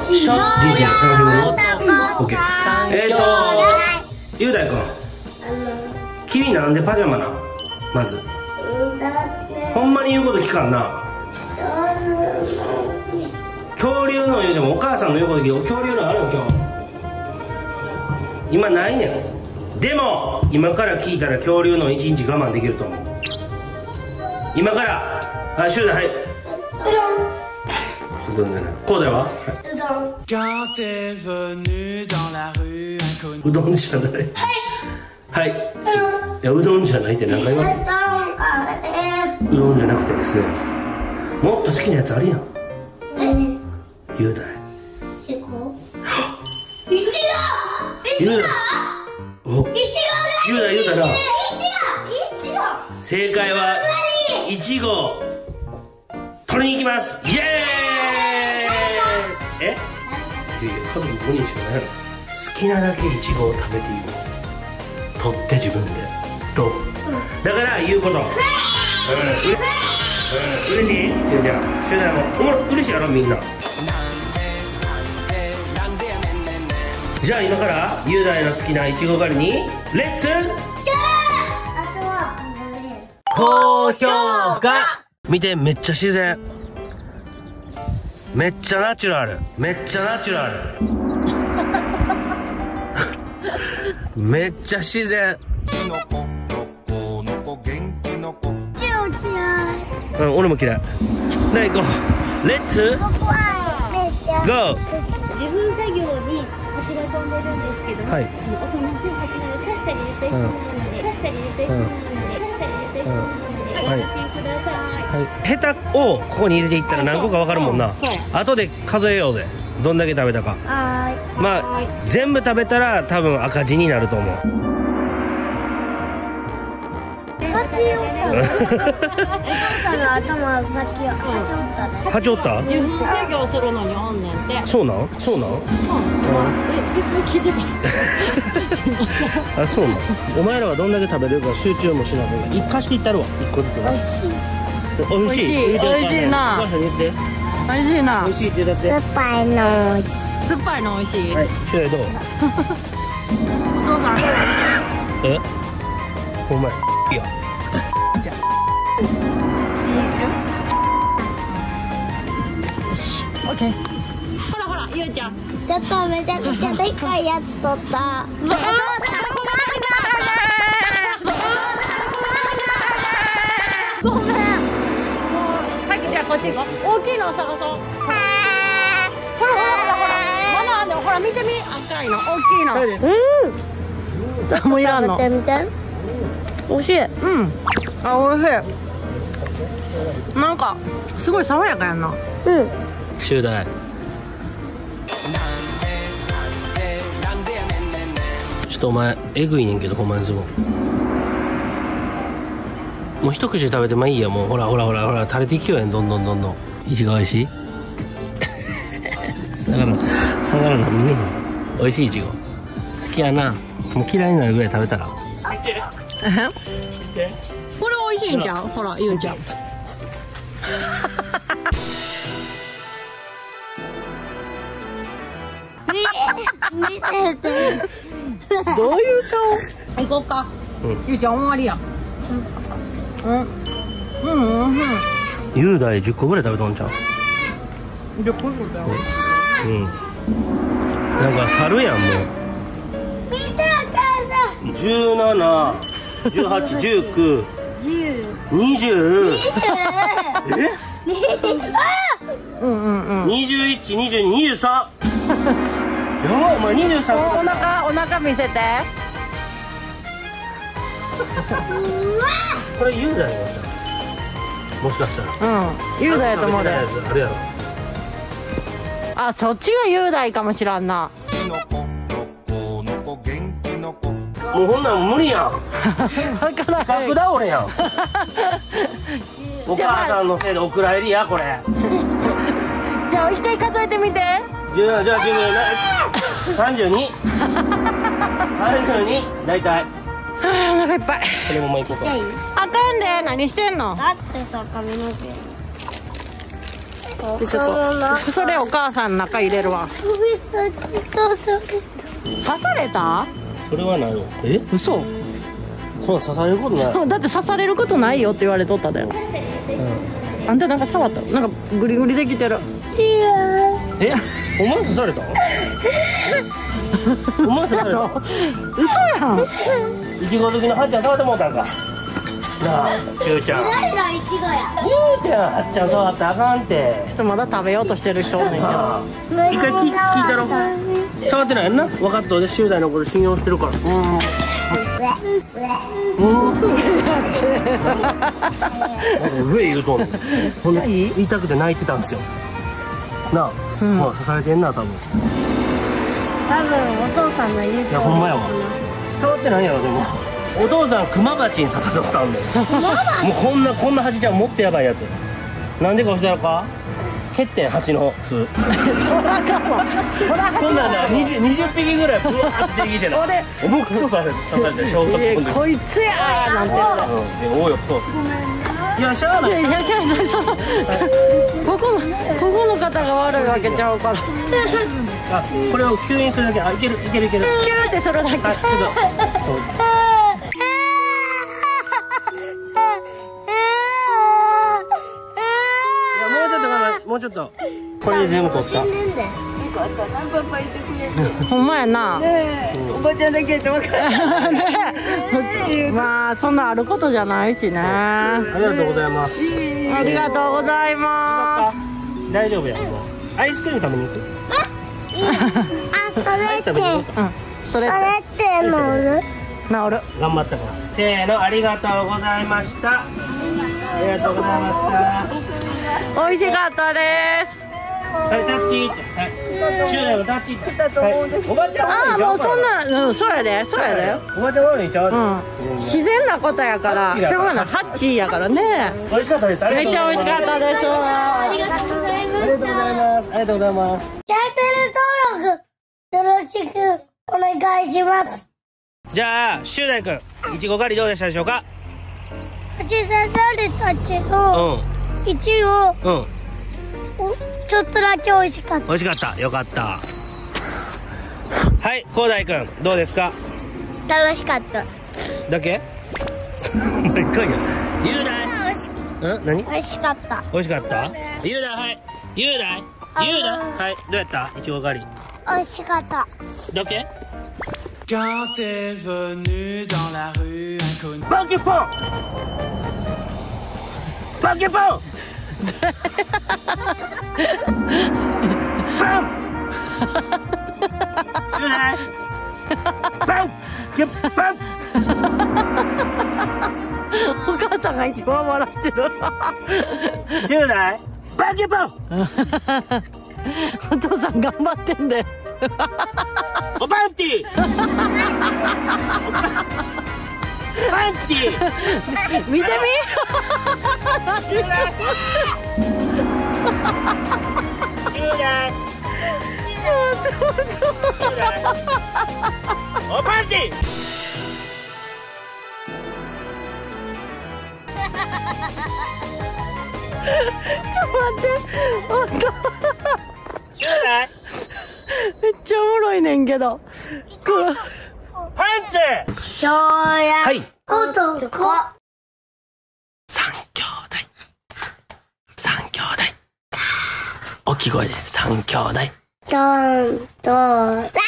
しゃー DJ 楽しむの OK。雄大君、君なんでパジャマな。まずほんまに言うこと聞かんな。恐竜の言うでもお母さんの言うこと聞いて、恐竜のあるよ今日。今ないねん。でも今から聞いたら恐竜の1日我慢できると思う。今から。はい、シュウダイ、はい。うどんじゃない。こうだよ。はいうどんじゃない。はい。いや、うどんじゃないって何回言われる。うどんじゃなくてですね、もっと好きなやつあるやん。雄大。雄大。お。雄大言うたら。正解はいちご。取りに行きます。イエーイ。え？家族5人しかないの。好きなだけいちごを食べていいの。取って自分で。どう？だから言うこと。嬉しい？じゃあ、シュウダイも嬉しいやろみんな。じゃあ今から雄大の好きないちご狩りにレッツ高評価。見て、めっちゃ自然、めっちゃナチュラル、めっちゃナチュラルめっちゃ自然。うん、俺も嫌い。な、行こう。レッツゴー。 自分作業に蜂が飛んでるんですけども、はい、おとなしい蜂なので刺したり入れたりしないので、刺したり入れたりしないので、刺したり入れたりしないので、お待ちください。 ヘタをここに入れていったら何個か分かるもんな。後で数えようぜ、どんだけ食べたか。まあ全部食べたら多分赤字になると思う。お父さんの頭の先はハチおったね。ハチおった？ 自分作業するのにおんねんて。 そうなん？そうなん？ 説明聞いてた。 あ、そうなん。お前らはどんだけ食べれるか集中もしなくて、一回していったるわ。一個ずつ。おいしい。 おいしいな。おいしいな。 おいしいってだって。 酸っぱいのおいしい。 酸っぱいのおいしい。 はい。シュウダイどう？ お父さん。 え？お前。いや。 じゃあ。よし。オッケー。ほらほら、ゆうちゃん。 ちょっとめちゃくちゃでっかいやつ取った。 ごめん。さっきじゃあこっち行こう。大きいのを探そう。ほらほらほらほら。まだあんの。ほら見てみ。赤いの。大きいの。もういらんの。 食べてみて。美味しい。 うん。あ、美味しい。なんかすごい爽やかやんな。 うん。 シュウダイ。ちょっとお前えぐいねんけど、ほんまにすごい。もう一口食べてもいいや。もうほらほらほらほら垂れていきよやん。どんどんどんどん。いちごおいしい。下がらな見えへん。おいしいいちご好きやな。もう嫌いになるぐらい食べたら。 これ美味しいんちゃう？ほら、ゆうちゃん。 見せて。 どういう顔？行こうか。ゆうちゃん終わりや。 雄大10個ぐらい食べとんちゃう ？10個だよ。 うん。なんか猿やんもう。 見てお母さん。 17、18、19、20。え？21、22、23。やばい、お前23。 お腹見せて。 これ雄大のさ、もしかしたら。 うん、雄大やと思うで。 あれやろ。 あ、そっちが雄大かもしらんな。 もうほんなん無理やん。爆倒れやん。お母さんのせいでお蔵入りやこれ。 じゃあ一回数えてみて。 17、じゃあ32。32、大体。 お腹いっぱい。 これももう行こうか。 あかんで、何してんの？ だってさ、髪の毛。 ちょっとそれお母さんの中入れるわ。刺された？ それはないよ。え？ 嘘。 そう刺されることない。 だって刺されることないよって言われとっただよ。あんたなんか触った？なんかグリグリできてる。 え？お前刺された？お前刺された？ 嘘やん。 いちご好きのはっちゃん触ってもうたんか。なあ、ゆうちゃん。ゆうちゃん、はっちゃん触ったらあかんって。 ちょっとまだ食べようとしてる人おんねんけど。 一回聞いたろ。触ってないやんな。分かった俺10代のこと信用してるから。上言うとんねん。ほんで言いたくて泣いてたんですよ。なあ、ほら刺されてんな多分。 多分お父さんの言うと。 いやほんまやわ。触ってないやろでも。お父さんクマバチに刺されたんだよ。もうこんなハチちゃんもっとやばいやつ。なんでか教えたのか？欠点8の巣。こんなんな20匹ぐらいブワーって出てきてな。重く刺されてショートコンで。 こいつやーなんて。 おうよそう。いやしゃあない。 ここの方が悪いわけちゃうから。 あ、これを吸引するだけ。あ、いける。キューってするだけ。 あ、ちょっと。もうちょっとこれで全部取った。 ほんまやな。 おばちゃんだけって分かる。 まあそんなあることじゃないしね。 ありがとうございます。 ありがとうございます。 大丈夫や。アイスクリーム食べに行く？ それって治る。 頑張ったから。せーの、ありがとうございました。ありがとうございました。 美味しかったです。 はい、タッチって。はい。10代のタッチって。はい。おばちゃんああ、もうそんな、そうやで。 おばちゃん悪いんちゃう？ 自然なことやから、しょうがない。ハッチーやからね。 美味しかったです。 めっちゃ美味しかったです。 ありがとうございました。 ありがとうございます。ありがとうございます。 チャンネル登録よろしくお願いします。 じゃあ、シュウダイ君、いちご狩りどうでしたでしょうか？ 蜂刺されたけど、一応、ちょっとだけ美味しかった。 美味しかった。よかった。はい、広大君、どうですか？ 楽しかった。 だけ？もう一回や。雄大。何？ 美味しかった。 美味しかった？雄大、はい。雄大、はい。どうやった？いちご狩り。 美味しかった。 だけ？ Quand t'es venu dans la rue inconnue. Pokémon! Pokémon! Bam! Bam! Bam! お母さんが一番笑ってる。 10代バケポン。 お父さん頑張ってんで。 おパンティー。パンティー。 見てみ。 10代。おパンティー。 ちょっと待って、本当。めっちゃおもろいねんけど。 パンツ。 しょうや。 はい。 男。 三兄弟。三兄弟。大きい声で三兄弟。 どんどだ。